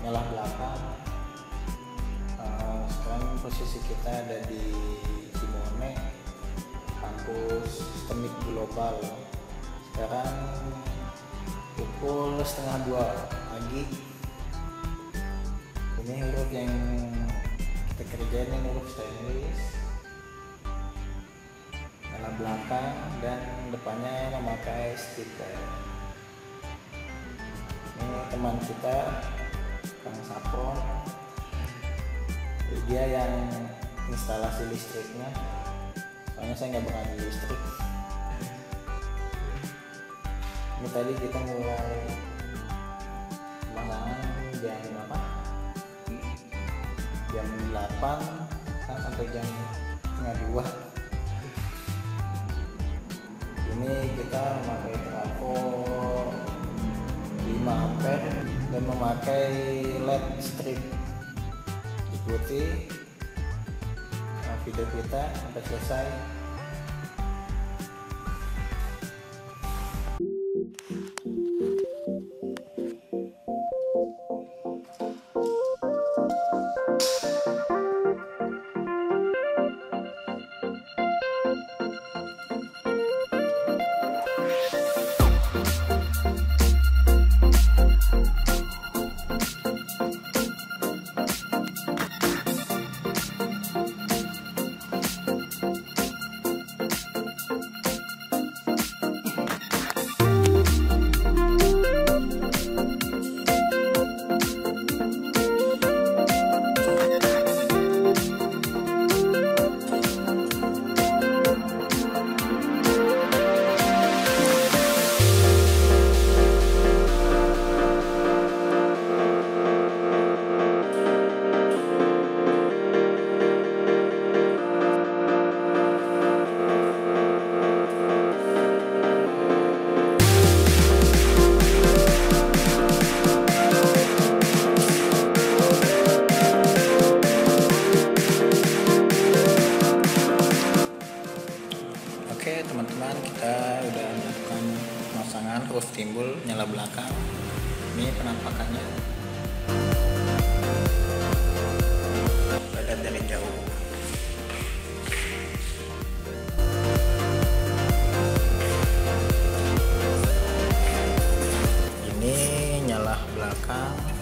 nyala belakang. Sekarang posisi kita ada di Simone, kampus Teknik Global. Sekarang pukul 1:30 pagi. Ini huruf yang kita kerjain ini huruf stainless, nyala belakang dan depannya memakai stiker. Ini teman kita Kang Sapon, dia yang instalasi listriknya, soalnya saya nggak berani listrik. Ini tadi kita mulai pemasangan jam apa? Jam 8 kan sampai jam 1:30. Ini kita memakai trafo 5 ampere dan memakai LED strip. Ikuti video kita sampai selesai. Oke teman-teman, kita udah melakukan pemasangan huruf timbul nyala belakang. Ini penampakannya, lihat dari jauh. Ini nyala belakang.